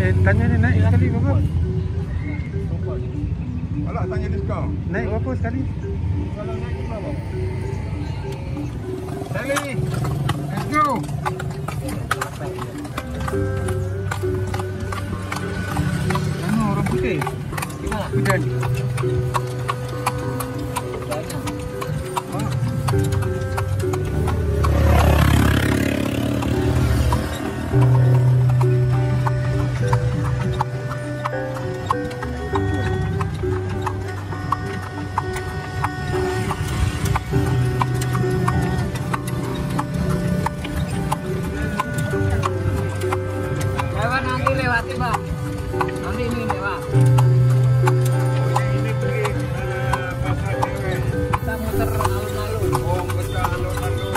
Tanya ni naik sekali berapa? Alah, tanya diskaun. Naik berapa sekali? Kalau naik berapa? Sally, let's go. Mana orang putih? Di mana? Hujan. Lewat nanti lewati Pak. Nanti ini lewat. Ini pergi pasar cewek. Kita muter alun-alun. Oh, besar alun-alun.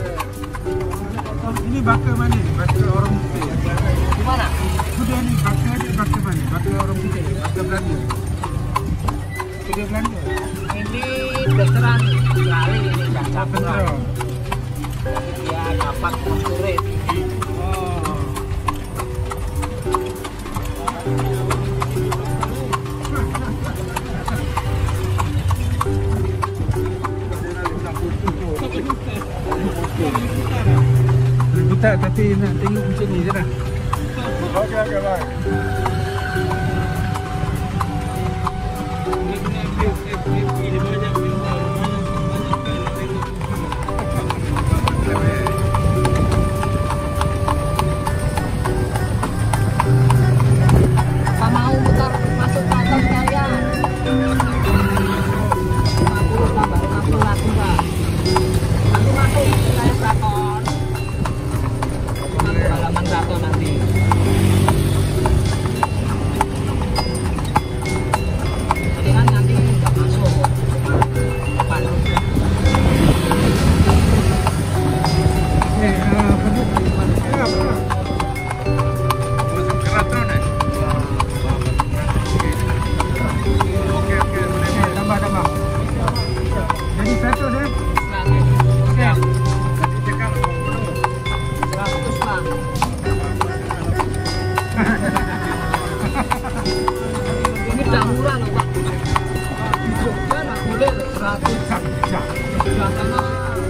Ini bakar mana ni? Bakar orang putih. Di mana? Sudah ni bakar ni bakar mana? Bakar orang putih. Bakar Belanda. Sudah Belanda. Ini veteran sekali ini Jaksa Betul. Jadi dia dapat kurit. Oh. Buta tapi nak tengok macam ni je lah. Okey, baik. Apa mau muter masuk kantor sekalian? 50 Pak, baru masuk lagi Pak. Nanti masuk saya Kraton. Masuk halaman Kraton nanti. Jadi kan nanti nggak masuk. Depan. Apa tu? Apa? Masuk keraton eh? Okey. Tambah. Jadi 100 eh? Nanti. Okey. Tadi cakap 100 Pak. Ini dah murah loh Pak. Di Jogja nggak boleh 100. Di sana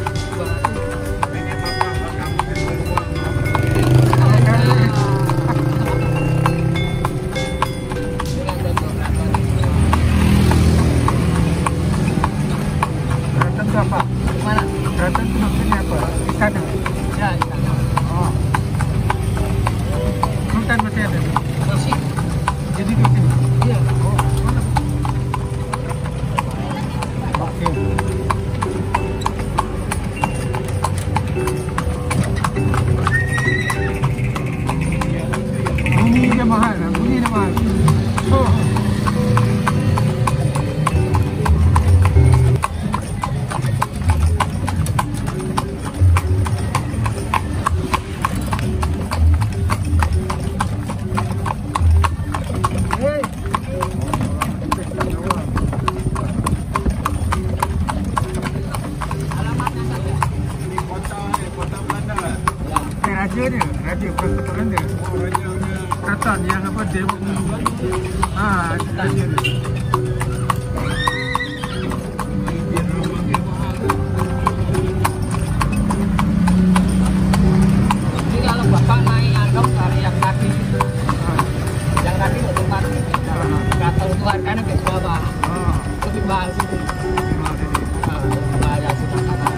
200. Keraton tu apa? Mana? Keraton tu maksudnya apa? Istana. Ya, di sana. Oh. Sultan masih ada. Masih? Jadi di sini. Iya. Oh. Okey. Bunyi dia mahal lah. Bunyi dia mahal. Oh. Alamatnya saja. Ini kota Belanda lah. Ya. Raja dia. Raja bukan kota Belanda. Oh, rajanya. Keraton yang apa dia raja dia. Ini kalau Bapak naik angkot cari yang kaki. Yang kaki untuk parkir. Gatel itu harganya kayak berapa? Lebih mahal sih. Bahaya sih makanan.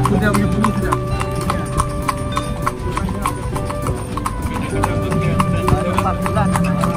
Sudah punya bunyi sudah. Baru 4 bulan anaknya.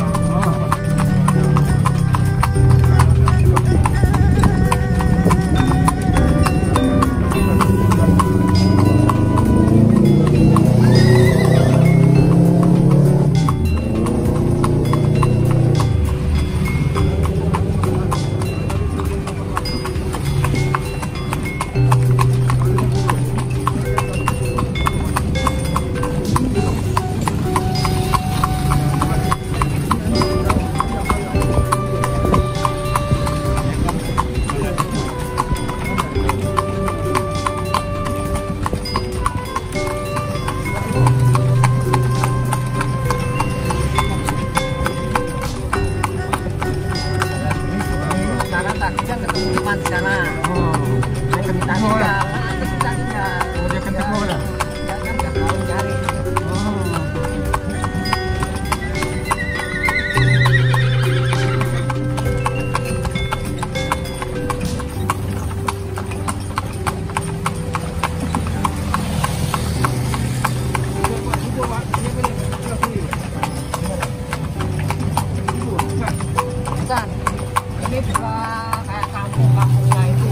Di sana. Saya ke Mitani enggak. Ke Mitani enggak. Oh, dia kan teko dah. Ya kan enggak tahu cari. Bukan. Ini juga kayak kampung-kampungnya itu.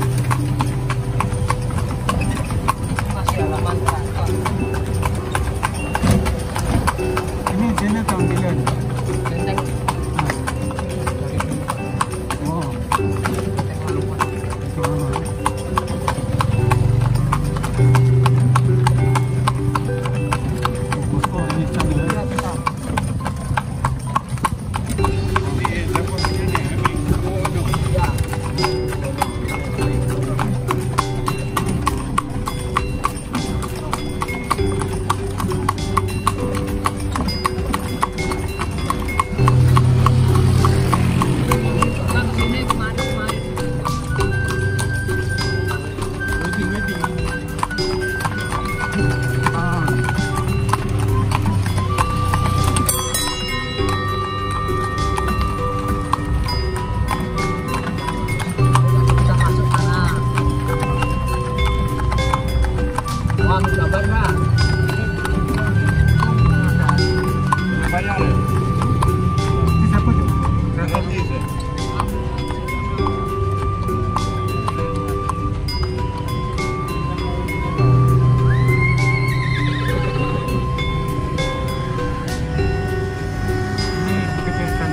Masih halaman kantor. Ini dia tahun bila ni? Benteng. Oh. Oh, ini sama. Ya. Pernah kesini kemarin. Wedding. Ah. Bisa masuk sana. Wah, udah banyak. Bayar. Ini siapa tu? Gratis. Ini kesehatan.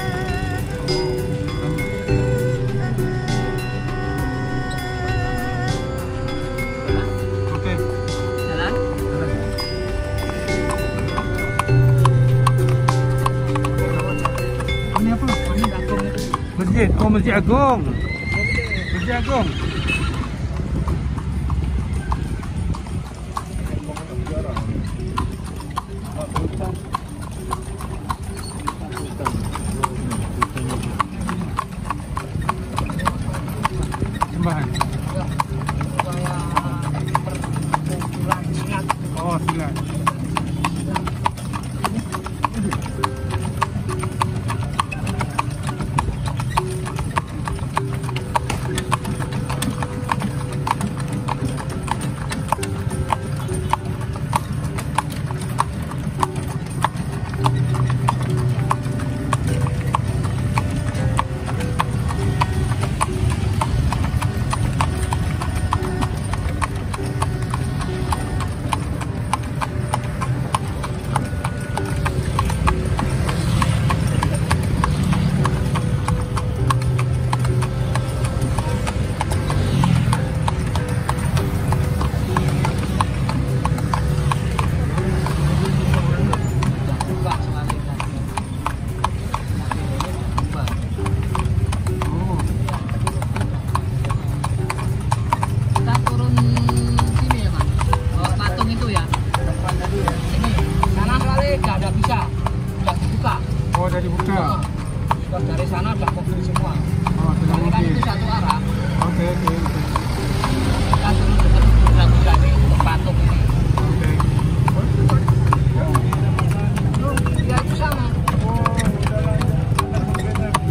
Okey. Jalan. Ini apa? Ini kampung itu. Masjid. Oh, Masjid Agung. Masjid Agung. Sembahan. Ya. Kayak perkumpulan silat. Oh, silat. Buka semakin lagi. Buka. Oh. Kita turun sini ya, Mas. Bawa patung itu ya. Depan tadi ya. Ini sana kali nggak ada bisa. Udah dibuka. Oh, dah dibuka. Sudah dari sana udah mobil semua. Oh, sudah Ini kan mungkin. itu satu arah. Okey. Kita turun dekat gula-gula ini untuk patung ini. Okey. Ya itu sama.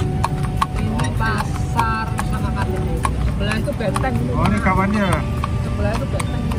Ini pasar sama KTP. Sebelah itu benteng. Oh, ni kawannya. Itu sebelah itu benteng